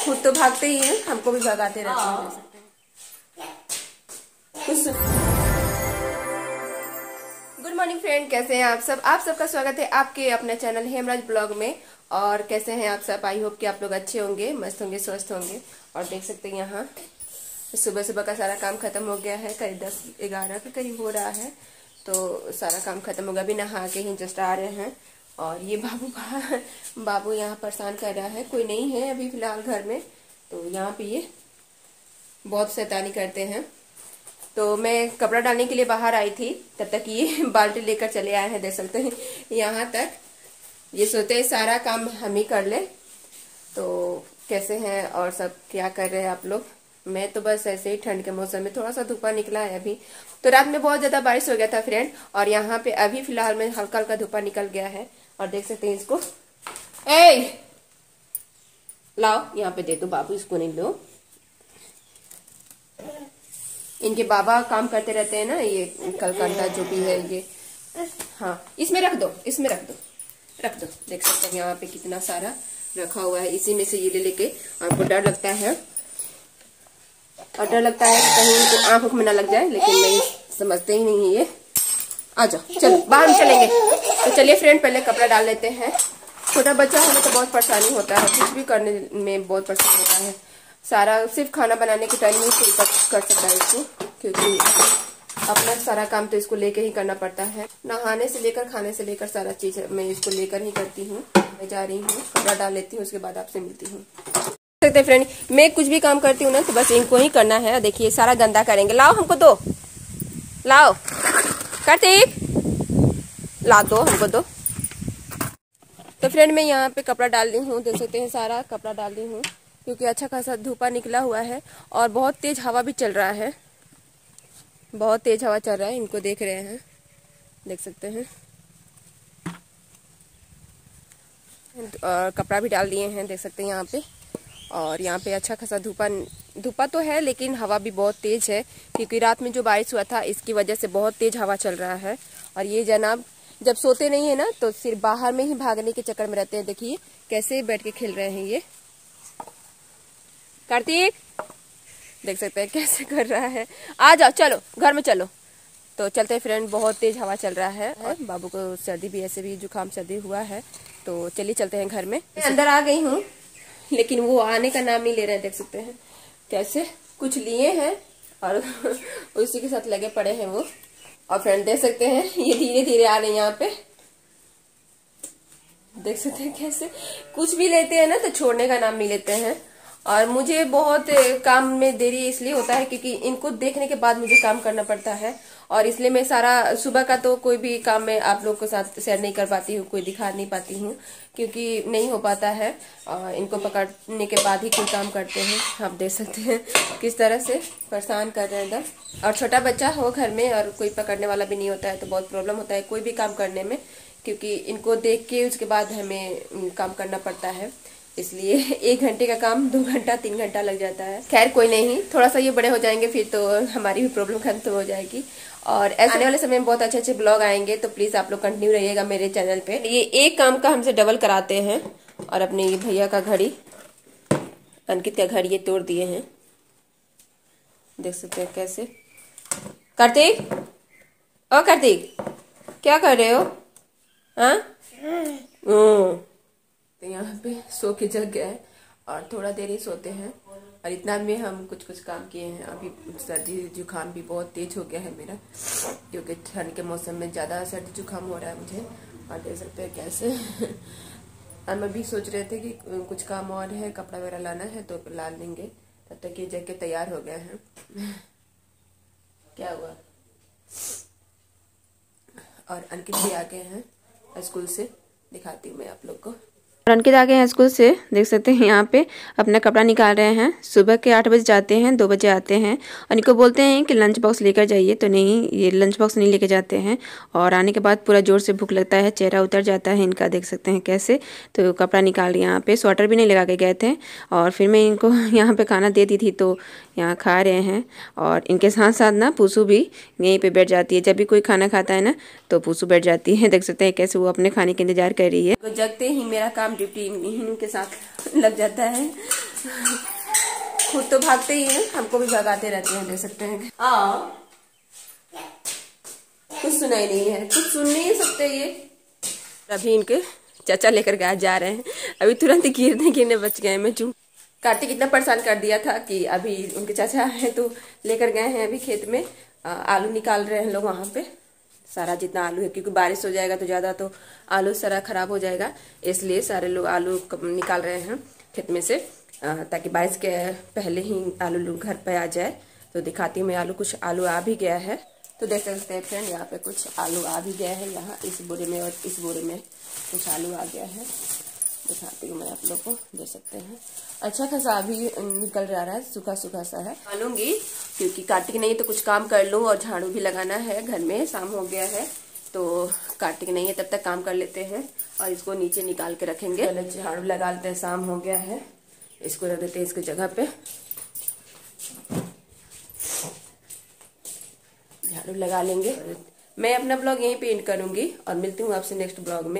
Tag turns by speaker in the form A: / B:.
A: खुद तो भागते ही हैं, हमको भी भगाते रहते हैं। गुड मॉर्निंग फ्रेंड, कैसे हैं आप सब? आप सबका स्वागत है आपके अपने चैनल हेमराज ब्लॉग में। और कैसे हैं आप सब? आई होप कि आप लोग अच्छे होंगे, मस्त होंगे, स्वस्थ होंगे। और देख सकते हैं यहाँ सुबह सुबह का सारा काम खत्म हो गया है, करीब 10-11 के करीब हो रहा है। तो सारा काम खत्म हो गया, अभी नहा के ही जस्ट आ रहे हैं। और ये बाबू यहाँ परेशान कर रहा है, कोई नहीं है अभी फिलहाल घर में। तो यहाँ पे ये बहुत शैतानी करते हैं। तो मैं कपड़ा डालने के लिए बाहर आई थी, तब तक ये बाल्टी लेकर चले आए हैं। देख सकते हैं यहाँ तक। ये सोते हैं सारा काम हम ही कर ले। तो कैसे हैं और सब क्या कर रहे हैं आप लोग? मैं तो बस ऐसे ही ठंड के मौसम में थोड़ा सा धूपा निकला है अभी। तो रात में बहुत ज्यादा बारिश हो गया था फ्रेंड, और यहाँ पे अभी फिलहाल में हल्का हल्का धूपा निकल गया है। और देख सकते हैं इसको, ए लाओ यहाँ पे दे दो बाबू, इसको नहीं लो। इनके बाबा काम करते रहते हैं ना, ये कलकंदा जो भी है ये। हाँ इसमें रख दो, इसमें रख दो, रख दो। देख सकते हैं यहाँ पे कितना सारा रखा हुआ है, इसी में से ये ले लेके। आपको डर लगता है, और डर लगता है कि कहीं इनको आंखों में ना लग जाए, लेकिन नहीं समझते ही नहीं ये। आ जाओ, चलो बाहर चलेंगे। तो चलिए फ्रेंड, पहले कपड़ा डाल लेते हैं। छोटा बच्चा होने तो बहुत परेशानी होता है, कुछ भी करने में बहुत परेशानी होता है। सारा सिर्फ खाना बनाने के टाइम में कोई कर सकता है इसको, क्योंकि अपना सारा काम तो इसको लेकर ही करना पड़ता है। नहाने से लेकर खाने से लेकर सारा चीज मैं इसको लेकर ही करती हूँ। मैं जा रही हूँ, कपड़ा डाल लेती हूँ, उसके बाद आपसे मिलती हूँ। सकते फ्रेंड, मैं कुछ भी काम करती हूँ ना तो बस इनको ही करना है। देखिए सारा गंदा करेंगे। लाओ हमको दो, लाओ कार्तिक, ला दो हमको दो। तो फ्रेंड मैं यहाँ पे कपड़ा डाल रही हूँ, देख सकते हैं सारा कपड़ा डाल रही हूँ, क्योंकि अच्छा खासा धूपा निकला हुआ है और बहुत तेज हवा भी चल रहा है। बहुत तेज हवा चल रहा है, इनको देख रहे हैं, देख सकते हैं। और कपड़ा भी डाल दिए हैं, देख सकते हैं यहाँ पे। और यहाँ पे अच्छा खासा धूपा तो है, लेकिन हवा भी बहुत तेज है, क्योंकि रात में जो बारिश हुआ था इसकी वजह से बहुत तेज हवा चल रहा है। और ये जनाब जब सोते नहीं है ना तो सिर्फ बाहर में ही भागने के चक्कर में रहते हैं। देखिए कैसे बैठ के खेल रहे हैं ये। कार्तिक देख सकते हैं कैसे कर रहा है। आ जाओ, चलो घर में चलो। तो चलते हैं फ्रेंड, बहुत तेज हवा चल रहा है और बाबू को सर्दी भी, ऐसे भी जुकाम सर्दी हुआ है। तो चलिए चलते हैं घर में। अंदर आ गई हूँ, लेकिन वो आने का नाम नहीं ले रहे हैं। देख सकते हैं कैसे कुछ लिए हैं और उसी के साथ लगे पड़े हैं वो। और फ्रेंड देख सकते हैं ये धीरे धीरे आ रहे हैं यहाँ पे। देख सकते हैं कैसे कुछ भी लेते हैं ना तो छोड़ने का नाम नहीं लेते हैं। और मुझे बहुत काम में देरी इसलिए होता है क्योंकि इनको देखने के बाद मुझे काम करना पड़ता है, और इसलिए मैं सारा सुबह का तो कोई भी काम मैं आप लोग के साथ शेयर नहीं कर पाती हूँ, कोई दिखा नहीं पाती हूँ, क्योंकि नहीं हो पाता है। और इनको पकड़ने के बाद ही कोई काम करते हैं। आप देख सकते हैं किस तरह से परेशान कर रहे हैं एकदम। और छोटा बच्चा हो घर में और कोई पकड़ने वाला भी नहीं होता है तो बहुत प्रॉब्लम होता है कोई भी काम करने में, क्योंकि इनको देख के उसके बाद हमें काम करना पड़ता है। इसलिए 1 घंटे का काम 2 घंटा 3 घंटा लग जाता है। खैर कोई नहीं, थोड़ा सा ये बड़े हो जाएंगे फिर तो हमारी भी प्रॉब्लम खत्म हो जाएगी। और ऐसे आने वाले समय में बहुत अच्छे अच्छे ब्लॉग आएंगे, तो प्लीज आप लोग कंटिन्यू रहिएगा मेरे चैनल पे। ये एक काम का हमसे डबल कराते हैं। और अपने ये भैया का घड़ी, अंकित का घड़ी, ये तोड़ दिए हैं। देख सकते हैं कैसे। कार्तिक, ओ कार्तिक क्या कर रहे हो? हाँ तो यहाँ पे सो के जग गया है, और थोड़ा देर ही सोते हैं। और इतना में हम कुछ कुछ काम किए हैं। अभी सर्दी जुकाम भी बहुत तेज हो गया है मेरा, क्योंकि ठंड के मौसम में ज़्यादा सर्दी जुकाम हो रहा है मुझे। और देख सकते हैं कैसे हम अभी सोच रहे थे कि कुछ काम और है, कपड़ा वगैरह लाना है तो ला लेंगे, तब तक ये जग के तैयार हो गए हैं। क्या हुआ? और अंकित भी आ गए हैं स्कूल से, दिखाती हूँ मैं आप लोग को।
B: अंकित आ गए हैं स्कूल से, देख सकते हैं यहाँ पे अपना कपड़ा निकाल रहे हैं। सुबह के 8 बजे जाते हैं, 2 बजे आते हैं। और इनको बोलते हैं कि लंच बॉक्स लेकर जाइए, तो नहीं, ये लंच बॉक्स नहीं लेके जाते हैं। और आने के बाद पूरा जोर से भूख लगता है, चेहरा उतर जाता है इनका, देख सकते हैं कैसे। तो कपड़ा निकाल यहाँ पे, स्वेटर भी नहीं लगा के गए थे। और फिर मैं इनको यहाँ पे खाना दे दी थी, तो यहाँ खा रहे हैं। और इनके साथ साथ ना पूसू भी यहीं पे बैठ जाती है। जब भी कोई खाना खाता है ना तो पूसू बैठ जाती है। देख सकते हैं कैसे वो अपने खाने का इंतजार कर रही है।
A: तो जगते ही मेरा काम ड्यूटी इन्हीं के साथ लग जाता है। खुद तो भागते ही हैं, हमको भी भगाते रहते हैं, देख सकते हैं। हाँ, कुछ सुनाई नहीं है, कुछ सुन नहीं सकते ये। अभी इनके चाचा लेकर के जा रहे हैं, अभी तुरंत गिरने बच गए। मैं चूं कार्तिक इतना परेशान कर दिया था कि अभी उनके चाचा हैं तो लेकर गए हैं अभी खेत में। आलू निकाल रहे हैं लोग वहां पे, सारा जितना आलू है, क्योंकि बारिश हो जाएगा तो ज्यादा तो आलू सारा खराब हो जाएगा, इसलिए सारे लोग आलू निकाल रहे हैं खेत में से, ताकि बारिश के पहले ही आलू लोग घर पे आ जाए। तो दिखाती हूँ मैं आलू, कुछ आलू आ भी गया है, तो देख सकते हैं फ्रेंड, यहाँ पे कुछ आलू आ भी गया है, यहाँ इस बोरे में और इस बोरे में कुछ आलू आ गया है। दिखाती हूँ मैं आप लोग को, देख सकते हैं अच्छा खासा अभी निकल रहा है, सूखा सूखा सा है। डालूंगी क्योंकि कार्तिक नहीं है तो कुछ काम कर लूँ, और झाड़ू भी लगाना है घर में, शाम हो गया है तो कार्तिक नहीं है तब तक काम कर लेते हैं। और इसको नीचे निकाल के रखेंगे, पहले झाड़ू लगा लेते हैं, शाम हो गया है, इसको रख देते हैं इसकी जगह पे, झाड़ू लगा लेंगे। मैं अपना ब्लॉग यहीं पे एंड करूंगी और मिलती हूँ आपसे नेक्स्ट ब्लॉग में।